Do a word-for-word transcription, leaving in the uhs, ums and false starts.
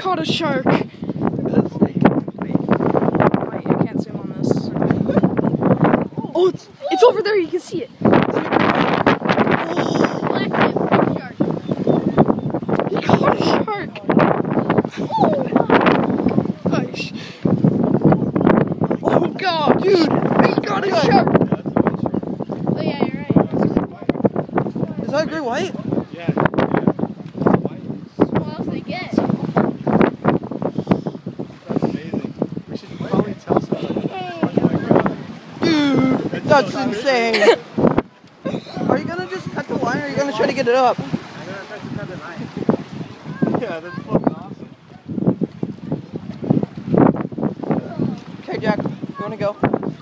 caught a shark. Wait, I can't zoom on this. Oh, it's, it's over there. You can see it. He caught a shark. Gosh. Oh God, dude, he got a shark. Oh yeah, you're right. Is that a great white? Yeah. What else they get? That's amazing. We should probably tell somebody. Dude, that's insane. Are you gonna just cut the line, or are you gonna try to get it up? I'm gonna try to cut the knife. Yeah, that's fucking awesome. Okay, Jack, you wanna go?